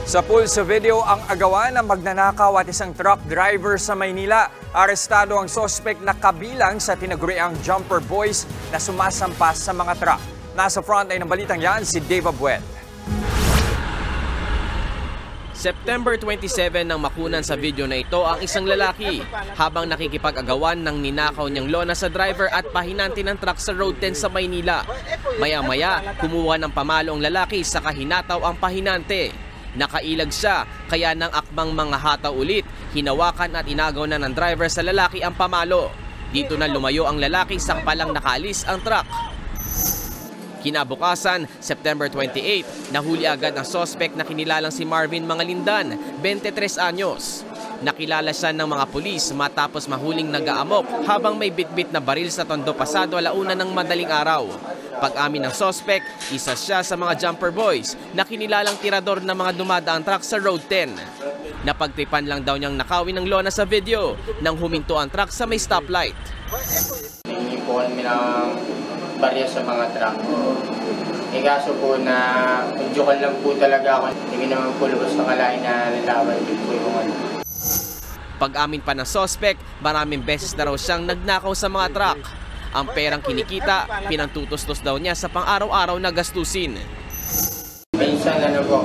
Sa pulso video ang agawan ng magnanakaw at isang truck driver sa Maynila. Arestado ang sospek na kabilang sa tinaguriang jumper boys na sumasampas sa mga truck. Nasa frontline ng balitang yan si Dave Abuel. September 27 nang makunan sa video na ito ang isang lalaki habang nakikipag-agawan ng ninakaw niyang lona sa driver at pahinante ng truck sa Road 10 sa Maynila. Maya-maya, kumuha ng pamalo ang lalaki sa kahinataw ang pahinante. Nakailag siya, kaya nang akmang mga hataw ulit, hinawakan at inagaw na ng driver sa lalaki ang pamalo. Dito na lumayo ang lalaki sakpalang nakaalis ang truck. Kinabukasan, September 28, nahuli agad ang sospek na kinilalang si Marvin Mangalindan, 23 anyos. Nakilala siya ng mga pulis matapos mahuling nag-aamok habang may bitbit na baril sa tondo pasado alauna ng madaling araw. Pag-amin ng sospek, isa siya sa mga jumper boys na kinilalang tirador ng mga dumadaang truck sa Road 10. Napagtripan lang daw niyang nakawin ng lona sa video nang huminto ang truck sa may stoplight. Hindi po kami ng barya sa mga truck. Kaso po na joke lang po talaga ako. Hindi naman po lubos nakalain na lalaban po yung ano. Pag-amin pa ng sospek, maraming beses na raw siyang nagnakaw sa mga truck. Ang perang kinikita, pinantutustos daw niya sa pang-araw-araw na gastusin. Minsan ano po,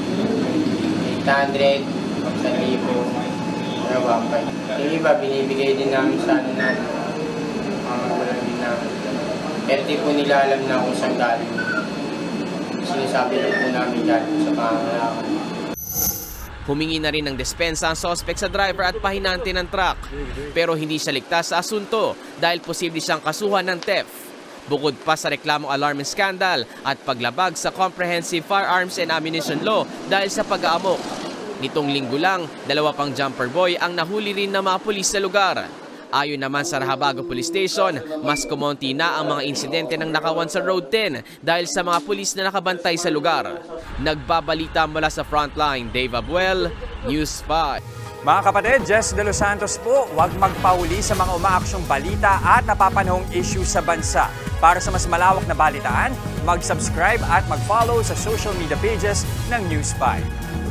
800, 1,000, ano ba pa. Yung iba, binibigay din namin sa ano na mga magulang din namin. Pero di po nila alam na kung saan galing. Sinasabi lang po namin galing sa pangangalakan. Humingi na rin ng despensa ang sospek sa driver at pahinante ng truck. Pero hindi siya ligtas sa asunto dahil posible siyang kasuhan ng theft. Bukod pa sa reklamong alarm scandal at paglabag sa Comprehensive Firearms and Ammunition Law dahil sa pag-aamok. Nitong linggo lang, 2 pang jumper boy ang nahuli rin ng mga pulis sa lugar. Ayon naman sa Rahabago Police Station, mas kumonti na ang mga insidente ng nakawan sa Road 10 dahil sa mga pulis na nakabantay sa lugar. Nagbabalita mula sa Frontline, Dave Abuel, News 5. Mga kapatid, Jess De Los Santos po, huwag magpahuli sa mga umaaksyong balita at napapanahong issue sa bansa. Para sa mas malawak na balitaan, mag-subscribe at mag-follow sa social media pages ng News 5.